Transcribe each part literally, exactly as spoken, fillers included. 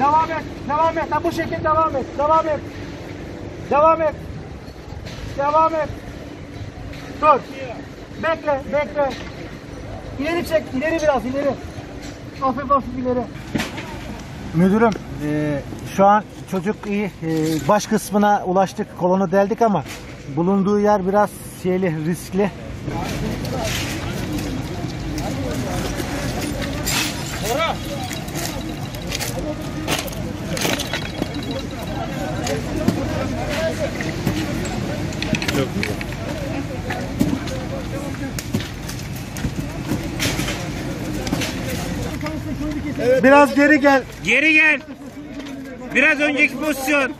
Devam et. Devam et. Ha, bu şekilde devam et. Devam et. Devam et. Devam et. Dur. Bekle. Bekle. İleri çek. İleri biraz. İleri. Hafif hafif ileri. Müdürüm, e, şu an çocuk iyi. E, baş kısmına ulaştık. Kolonu deldik ama bulunduğu yer biraz şeyli, riskli. Ora. Çok güzel. Evet, biraz geri gel. Geri gel. Biraz önceki pozisyon.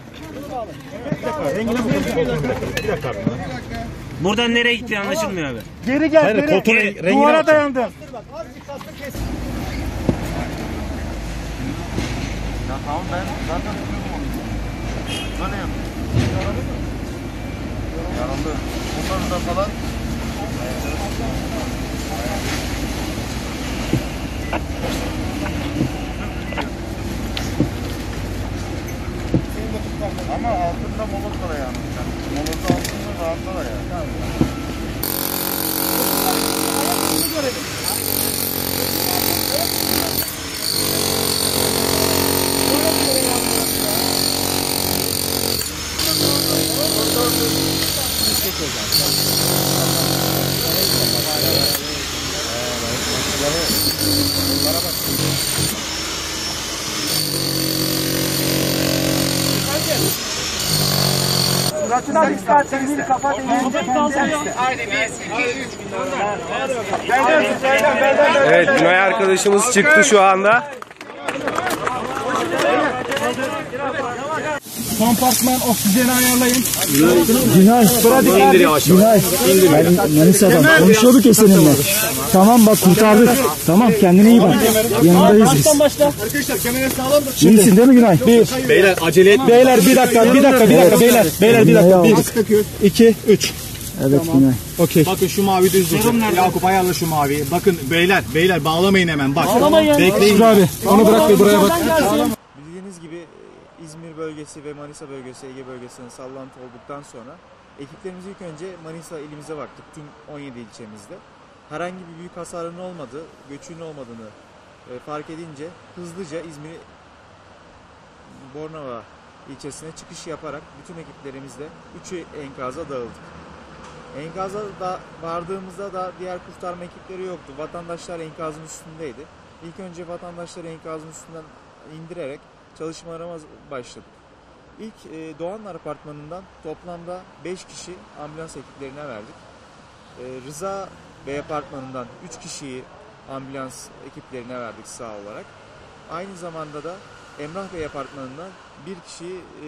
Buradan nereye gitti anlaşılmıyor abi. Geri gel. Hayır, geri. Geri. Duvara dayandın. Ya tamam ben zaten böyle yapıyorum. Yaralı. Bunları da falan. Ama altında molot var yani. Molot altında rahatlar ya. Tamam. Suratına dikkat, sevgili kafa değince Haydi biz, iki, üç. Evet, Günay arkadaşımız çıktı şu anda. Kompartman oksijeni ayarlayın. Günay, İndir yavaş yavaş. Günay, ben Manisa'dan konuşuyorduk ya seninle. Tamam bak kurtardık. Tamam kendine iyi bak. Yanındayız biz. Arkadaşlar kemerleri sağlam da. İyisin değil mi Günay? Bir. Beyler acele et. Beyler bir dakika, bir dakika, bir dakika beyler. Beyler bir dakika. Bir, iki, üç. Evet Günay. Okey. Bakın şu mavi düz duracak. Yakup ayarla şu maviyi. Bakın beyler, beyler bağlamayın hemen. Bak. Bağlamayın. Bekleyin abi. Onu bırak ve buraya bak. Bildiğiniz gibi İzmir bölgesi ve Manisa bölgesi, Ege bölgesinin sallantı olduktan sonra ekiplerimiz ilk önce Manisa ilimize baktık tüm on yedi ilçemizde. Herhangi bir büyük hasarın olmadığı, göçün olmadığını fark edince hızlıca İzmir Bornova ilçesine çıkış yaparak bütün ekiplerimizle üçü enkaza dağıldık. Enkaza da vardığımızda da diğer kurtarma ekipleri yoktu. Vatandaşlar enkazın üstündeydi. İlk önce vatandaşları enkazın üstünden indirerek çalışmalarıma başladık. İlk e, Doğanlar Apartmanı'ndan toplamda beş kişi ambulans ekiplerine verdik. E, Rıza Bey Apartmanı'ndan üç kişiyi ambulans ekiplerine verdik sağ olarak. Aynı zamanda da Emrah Bey Apartmanı'ndan bir kişiyi e,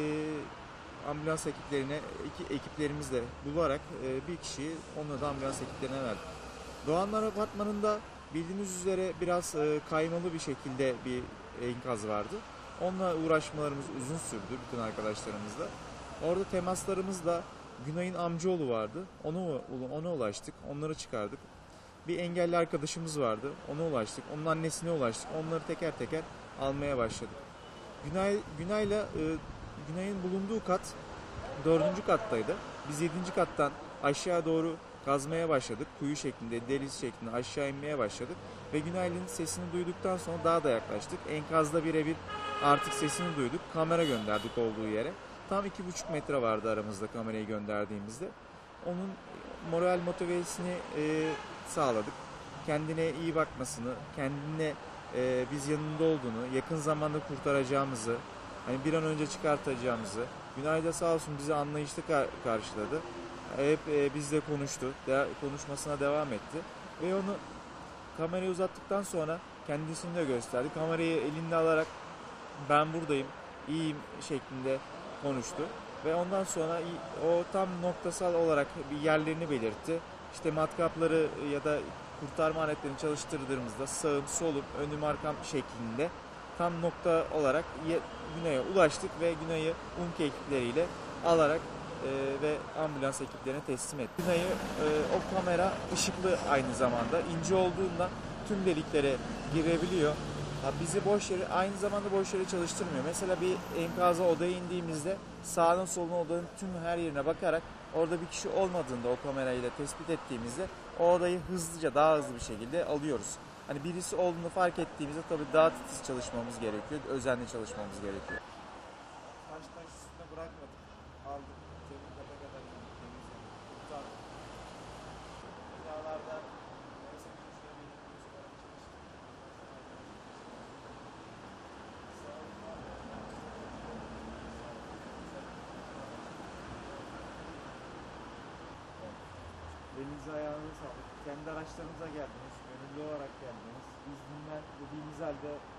ambulans ekiplerine iki ekiplerimizle bularak e, bir kişiyi onunla da ambulans ekiplerine verdik. Doğanlar Apartmanı'nda bildiğiniz üzere biraz e, kaymalı bir şekilde bir enkaz vardı. Onunla uğraşmalarımız uzun sürdü bütün arkadaşlarımızla. Orada temaslarımızla Günay'ın amcaoğlu vardı. Onu ona ulaştık. Onları çıkardık. Bir engelli arkadaşımız vardı. Ona ulaştık. Onun annesine ulaştık. Onları teker teker almaya başladık. Günay Günay'la e, Günay'ın bulunduğu kat dördüncü kattaydı. Biz yedinci kattan aşağı doğru kazmaya başladık. Kuyu şeklinde, deliz şeklinde aşağı inmeye başladık. Ve Günay'ın sesini duyduktan sonra daha da yaklaştık. Enkazda birebir artık sesini duyduk. Kamera gönderdik olduğu yere. Tam iki buçuk metre vardı aramızda kamerayı gönderdiğimizde. Onun moral motivasını e, sağladık. Kendine iyi bakmasını, kendine e, biz yanında olduğunu, yakın zamanda kurtaracağımızı, hani bir an önce çıkartacağımızı. Günay da sağ olsun bizi anlayışlı kar karşıladı. Hep e, bizle konuştu, de konuşmasına devam etti. Ve onu kamerayı uzattıktan sonra kendisini de gösterdi. Kamerayı elinde alarak ben buradayım, iyiyim şeklinde konuştu. Ve ondan sonra o tam noktasal olarak bir yerlerini belirtti. İşte matkapları ya da kurtarma aletlerini çalıştırdığımızda sağım, solum, önüm, arkam şeklinde tam nokta olarak Günay'a ulaştık ve Günay'ı U M K ekipleriyle alarak e, ve ambulans ekiplerine teslim ettik. Günay'ı e, o kamera ışıklı aynı zamanda ince olduğundan tüm deliklere girebiliyor. Ya bizi boş yere, aynı zamanda boş yere çalıştırmıyor. Mesela bir enkaza odaya indiğimizde sağdan soluna odanın tüm her yerine bakarak orada bir kişi olmadığında o kamerayla tespit ettiğimizde o odayı hızlıca, daha hızlı bir şekilde alıyoruz. Hani birisi olduğunu fark ettiğimizde tabii daha titiz çalışmamız gerekiyor, özenli çalışmamız gerekiyor. Taş taş üstüne bırakmadık, aldık, zemin kata kadar temizledik, kurtardık. Binalarda neyse müşteri belirtmesi olarak çalıştık. Elinize ayağınıza sağlık. Kendi araçlarınıza geldiniz, gönüllü olarak geldiniz. Biz bunlar dediğimiz halde